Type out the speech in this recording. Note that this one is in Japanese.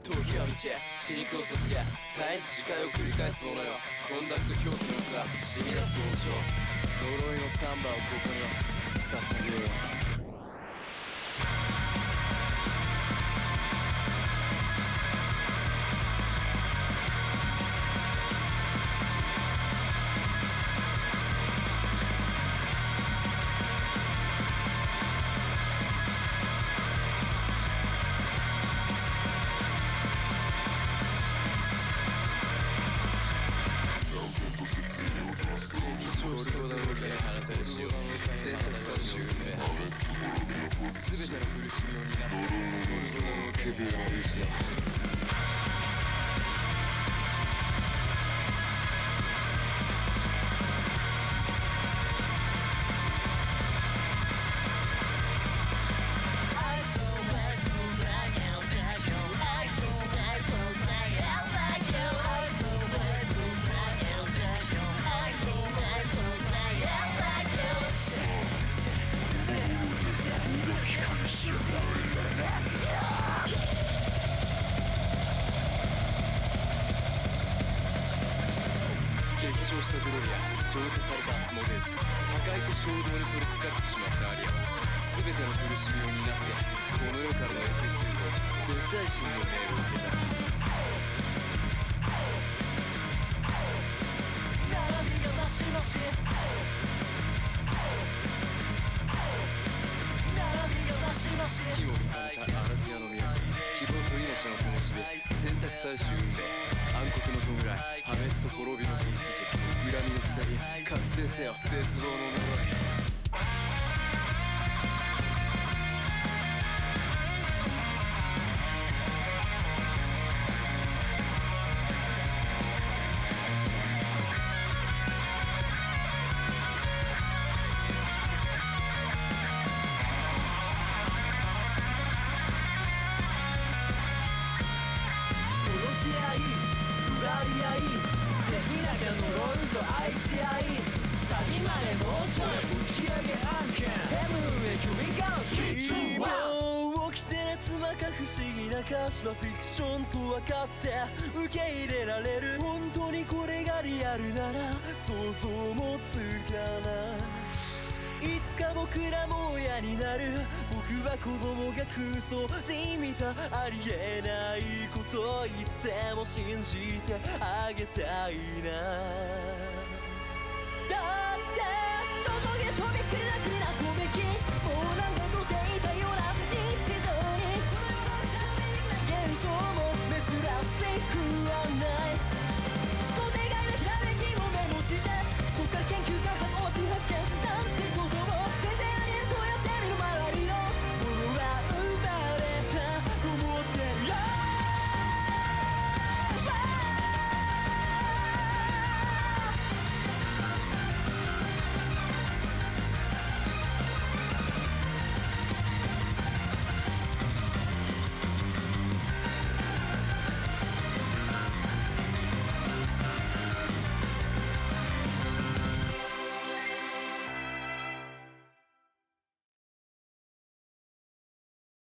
時は道へ血肉を授け絶えず次回を繰り返すものよ。コンダクト狂気の器染み出す王将、呪いのサンバをここに捧げよう。非常識な動きに放たれしよう。選択されし運命、全ての苦しみを担ってゴルゴダの首を失う。激情したグロリア、浄化されたアスモデウス、破壊と衝動に取りつかってしまったアリアは全ての苦しみを担ってこの世からのエクスイを絶対心の命を受けた。並びがマシマシ、並びがマシマシ、月を見かれたアラビアの都、希望と命の灯火、選択されし運命、暗黒の弔い、破滅と滅びの子羊、恨みの鎖、覚醒せよ絶望の呪い。できなきゃ呪うぞ愛し合い、サビまでもうちょい打ち上げ案件、ヘブンへ響かうスピード起きてつまか不思議な歌詞はフィクションと分かって受け入れられる。本当にこれがリアルなら想像もつかない。いつか僕らも親になる。僕は子供が空想じみたありえないことを言っても信じてあげたいな。